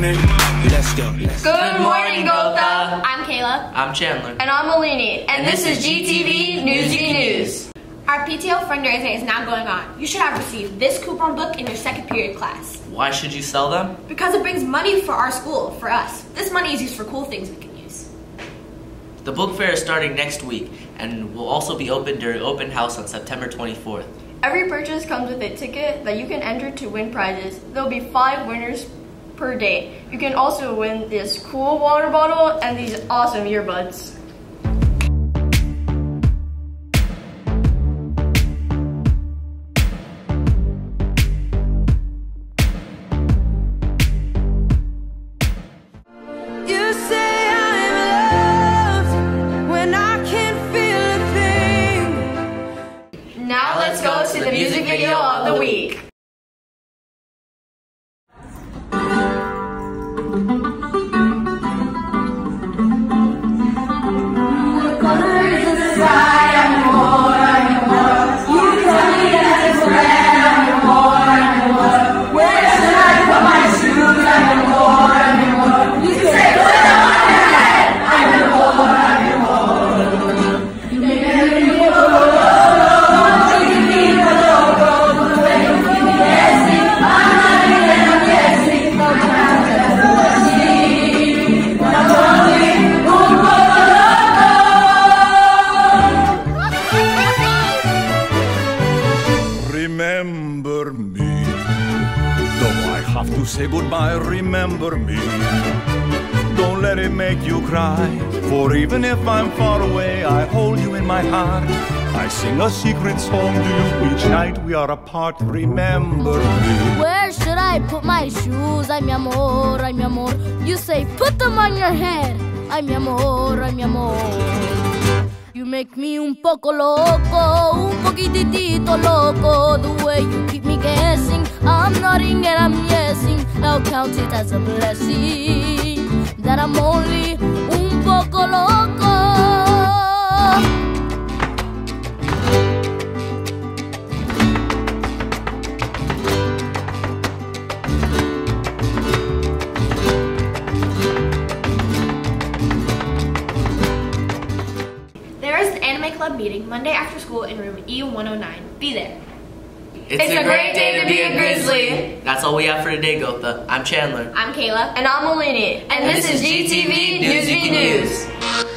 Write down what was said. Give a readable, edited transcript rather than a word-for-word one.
morning. Let's go. Good morning, Gotha. I'm Kayla. I'm Chandler. And I'm Alini. And this is GTV Newsy News. Our PTO fundraising is now going on. You should have received this coupon book in your second period class. Why should you sell them? Because it brings money for our school, for us. This money is used for cool things we can use. The book fair is starting next week and will also be open during open house on September 24th. Every purchase comes with a ticket that you can enter to win prizes. There will be 5 winners per day. You can also win this cool water bottle and these awesome earbuds. Now let's go to the music video of the week. Remember me, though I have to say goodbye, remember me. Don't let it make you cry, for even if I'm far away, I hold you in my heart. I sing a secret song to you each night we are apart, remember me. Where should I put my shoes? Ay, mi amor, ay, mi amor. You say, put them on your head. Ay, mi amor, ay, mi amor. You make me un poco loco, un poquitito loco. The way you keep me guessing, I'm nodding and I'm yesing. Now count it as a blessing that I'm only un poco loco. Club meeting Monday after school in room E109. Be there. It's a great day to be a Grizzly. That's all we have for today, Gotha. I'm Chandler. I'm Kayla. And I'm Alini. And this is GTV Newsy News.